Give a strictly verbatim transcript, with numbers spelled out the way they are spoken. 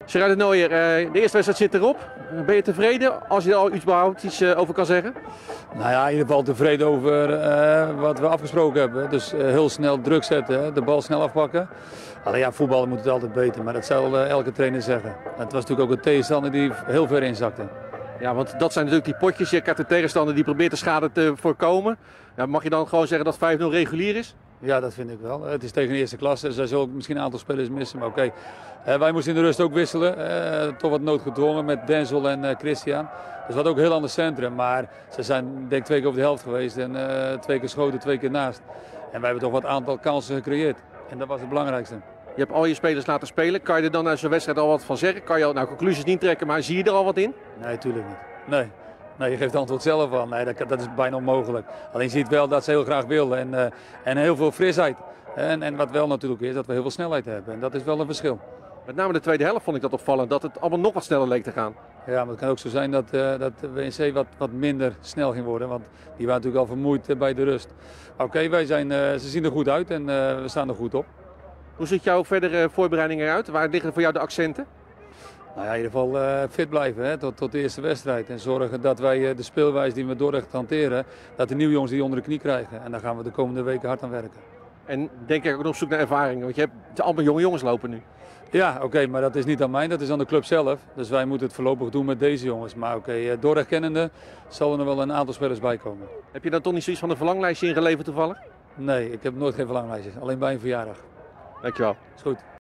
Gerard de Nooijer, de eerste wedstrijd zit erop. Ben je tevreden als je er al iets überhaupt iets over kan zeggen? Nou ja, in ieder geval tevreden over uh, wat we afgesproken hebben. Dus uh, heel snel druk zetten, de bal snel afpakken. Alleen ja, voetballen moet het altijd beter, maar dat zal uh, elke trainer zeggen. En het was natuurlijk ook een tegenstander die heel ver inzakte. Ja, want dat zijn natuurlijk die potjes. Je krijgt de tegenstander die probeert de schade te voorkomen. Ja, mag je dan gewoon zeggen dat vijf nul regulier is? Ja, dat vind ik wel. Het is tegen de eerste klasse. Dus er zullen ook misschien een aantal spelers missen. Maar oké, okay. uh, wij moesten in de rust ook wisselen. Uh, toch wat noodgedwongen met Denzel en uh, Christian. Dus wat ook een heel ander centrum. Maar ze zijn denk ik twee keer over de helft geweest. En uh, twee keer schoten, twee keer naast. En wij hebben toch wat aantal kansen gecreëerd. En dat was het belangrijkste. Je hebt al je spelers laten spelen. Kan je er dan na zo'n wedstrijd al wat van zeggen? Kan je al, nou, conclusies niet trekken, maar zie je er al wat in? Nee, natuurlijk niet. Nee. Nee, je geeft het antwoord zelf aan. Nee, dat, dat is bijna onmogelijk. Alleen je ziet wel dat ze heel graag willen en, uh, en heel veel frisheid. En, en wat wel natuurlijk is, dat we heel veel snelheid hebben. En dat is wel een verschil. Met name de tweede helft vond ik dat opvallend, dat het allemaal nog wat sneller leek te gaan. Ja, maar het kan ook zo zijn dat, uh, dat W N C wat, wat minder snel ging worden. Want die waren natuurlijk al vermoeid uh, bij de rust. Oké, okay, wij zijn, uh, ze zien er goed uit en uh, we staan er goed op. Hoe ziet jouw verdere voorbereiding eruit? Waar liggen voor jou de accenten? Nou ja, in ieder geval uh, fit blijven hè, tot, tot de eerste wedstrijd. En zorgen dat wij uh, de speelwijze die we doorrecht hanteren, dat de nieuwe jongens die onder de knie krijgen. En daar gaan we de komende weken hard aan werken. En denk ik ook nog op zoek naar ervaring, want je hebt allemaal jonge jongens lopen nu. Ja, oké, okay, maar dat is niet aan mij, dat is aan de club zelf. Dus wij moeten het voorlopig doen met deze jongens. Maar oké, okay, Dordrecht kennende zal er nog wel een aantal spelers bij komen. Heb je dan toch niet zoiets van een verlanglijstje ingeleverd toevallig? Nee, ik heb nooit geen verlanglijstje, alleen bij een verjaardag. Dankjewel. Is goed.